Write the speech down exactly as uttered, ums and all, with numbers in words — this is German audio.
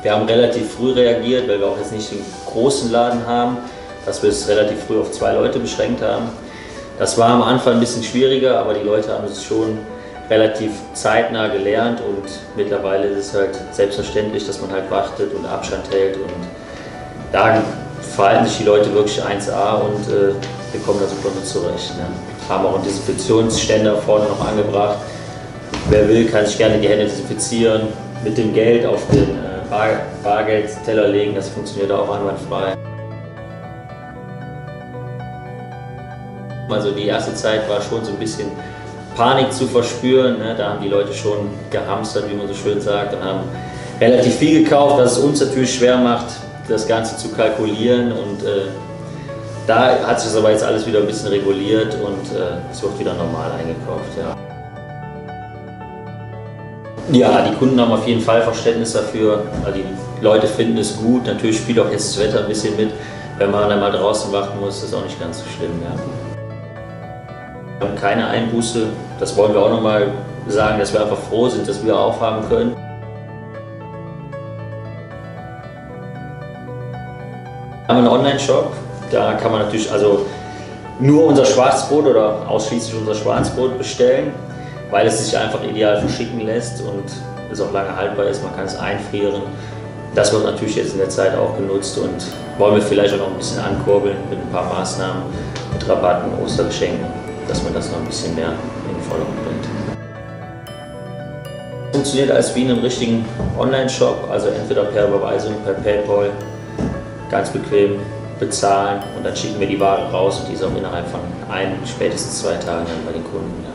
Wir haben relativ früh reagiert, weil wir auch jetzt nicht den großen Laden haben, dass wir es relativ früh auf zwei Leute beschränkt haben. Das war am Anfang ein bisschen schwieriger, aber die Leute haben es schon relativ zeitnah gelernt und mittlerweile ist es halt selbstverständlich, dass man halt wartet und Abstand hält und da verhalten sich die Leute wirklich eins A und äh, wir kommen da super mit zurecht. Ne? Haben auch einen Desinfektionsständer vorne noch angebracht. Wer will, kann sich gerne die Hände desinfizieren, mit dem Geld auf den äh, Bar Bargeldteller legen, das funktioniert auch einwandfrei. Also die erste Zeit war schon so ein bisschen Panik zu verspüren, ne? Da haben die Leute schon gehamstert, wie man so schön sagt, und haben relativ viel gekauft, was es uns natürlich schwer macht, das Ganze zu kalkulieren und äh, da hat sich das aber jetzt alles wieder ein bisschen reguliert und äh, es wird wieder normal eingekauft. Ja. Ja, die Kunden haben auf jeden Fall Verständnis dafür, die Leute finden es gut, natürlich spielt auch jetzt das Wetter ein bisschen mit, wenn man dann mal draußen warten muss, ist das auch nicht ganz so schlimm. Ja. Wir haben keine Einbuße, das wollen wir auch nochmal sagen, dass wir einfach froh sind, dass wir aufhaben können. Wir haben einen Online-Shop, da kann man natürlich also nur unser Schwarzbrot oder ausschließlich unser Schwarzbrot bestellen, weil es sich einfach ideal verschicken lässt und es auch lange haltbar ist, man kann es einfrieren. Das wird natürlich jetzt in der Zeit auch genutzt und wollen wir vielleicht auch noch ein bisschen ankurbeln mit ein paar Maßnahmen, mit Rabatten, Ostergeschenken, dass man das noch ein bisschen mehr in den Vordergrund bringt. Es funktioniert als wie in einem richtigen Online-Shop, also entweder per Überweisung, per PayPal, ganz bequem bezahlen und dann schicken wir die Ware raus und die ist auch innerhalb von ein, spätestens zwei Tagen dann bei den Kunden.